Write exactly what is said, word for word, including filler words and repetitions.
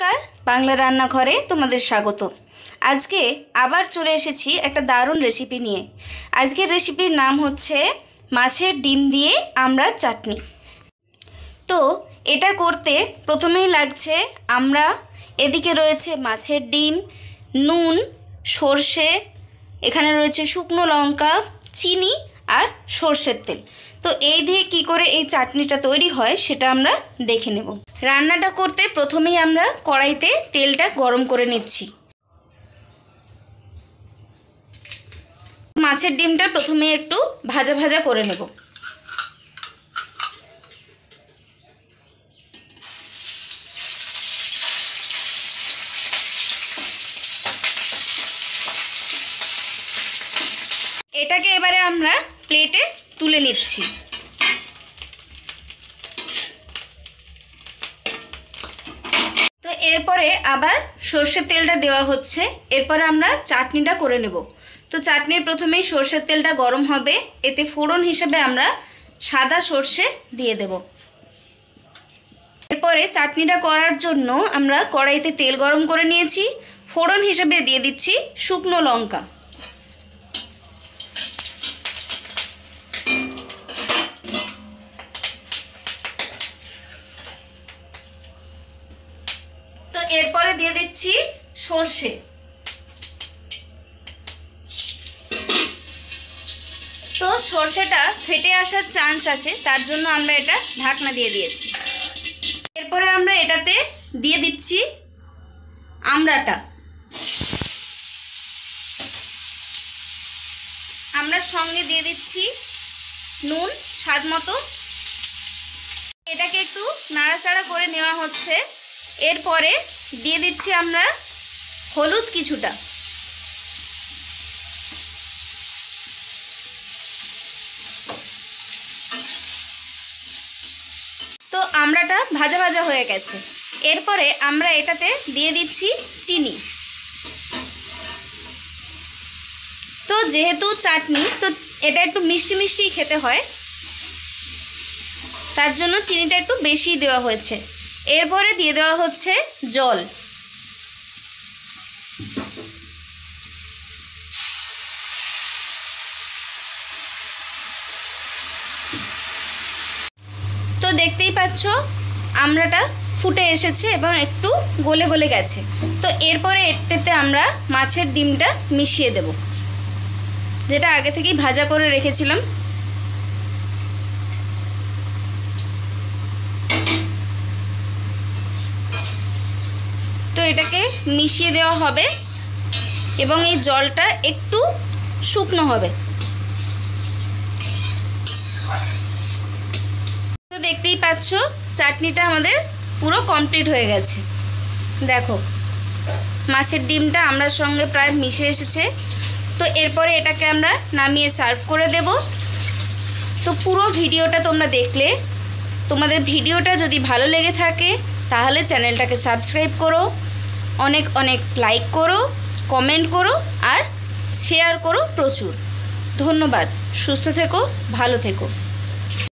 নমস্কার, বাংলা রান্নাঘরে তোমাদের স্বাগত। আজকে আবার চলে এসেছি একটা দারুণ রেসিপি নিয়ে। আজকের রেসিপির নাম হচ্ছে মাছের ডিম দিয়ে আমড়ার চাটনি। তো এটা করতে প্রথমেই লাগছে আমড়া, এদিকে রয়েছে মাছের ডিম, নুন, সর্ষে, এখানে রয়েছে শুকনো লঙ্কা, চিনি আর সর্ষের তেল। তো এই দিয়ে কি করে এই চাটনিটা তৈরি হয় সেটা আমরা দেখে নেব। রান্নাটা করতে প্রথমেই আমরা কড়াইতে তেলটা গরম করে নিচ্ছি। মাছের ডিমটা প্রথমে একটু ভাজা ভাজা করে নেব। এটাকে এবারে আমরা প্লেটে তুলে নিচ্ছি। তো এরপরে আবার সর্ষের তেলটা দেওয়া হচ্ছে। এরপরে আমরা চাটনিটা করে নেব। তো চাটনির প্রথমেই সর্ষের তেলটা গরম হবে, এতে ফোড়ন হিসেবে আমরা সাদা সর্ষে দিয়ে দেব। এরপরে চাটনিটা করার জন্য আমরা কড়াইতে তেল গরম করে নিয়েছি। ফোড়ন হিসেবে দিয়ে দিচ্ছি শুকনো লঙ্কা। তো এরপরে দিয়ে দিচ্ছি সর্ষে। তো সর্ষেটা ফেটে আসার চান্স আছে, তার জন্য আমরা এটা ঢাকনা দিয়ে দিয়েছি। এরপরে আমরা এটাতে দিয়ে দিচ্ছি আমড়াটা। আমরা সঙ্গে দিয়ে দিচ্ছি নুন স্বাদ মতো। এটাকে একটু নাড়াচাড়া করে নেওয়া হচ্ছে। এরপরে দিয়ে দিচ্ছি আমরা হলুদ কিছুটা। তো আমড়াটা ভাজা ভাজা হয়ে গেছে। এরপরে আমরা এটাতে দিয়ে দিচ্ছি চিনি। তো যেহেতু চাটনি, তো এটা একটু মিষ্টি মিষ্টি খেতে হয়, তার জন্য চিনিটা একটু বেশি দেওয়া হয়েছে। এরপরে দিয়ে দেওয়া হচ্ছে জল। তো দেখতেই পাচ্ছ আমড়াটা ফুটে এসেছে এবং একটু গলে গলে গেছে। তো এরপরে এটাতে আমরা মাছের ডিমটা মিশিয়ে দেব, যেটা আগে থেকেই ভাজা করে রেখেছিলাম। তো এটাকে মিশিয়ে দেওয়া হবে এবং এই জলটা একটু শুকনো হবে। তো দেখতেই পাচ্ছ চাটনিটা আমাদের পুরো কমপ্লিট হয়ে গেছে। দেখো মাছের ডিমটা আমড়ার সঙ্গে প্রায় মিশে এসেছে। তো এরপরে এটাকে আমরা নামিয়ে সার্ভ করে দেব। তো পুরো ভিডিওটা তোমরা দেখলে, তোমাদের ভিডিওটা যদি ভালো লেগে থাকে তাহলে চ্যানেলটাকে সাবস্ক্রাইব করো, অনেক অনেক লাইক করো, কমেন্ট করো আর শেয়ার করো প্রচুর। ধন্যবাদ। সুস্থ থেকো, ভালো থেকো।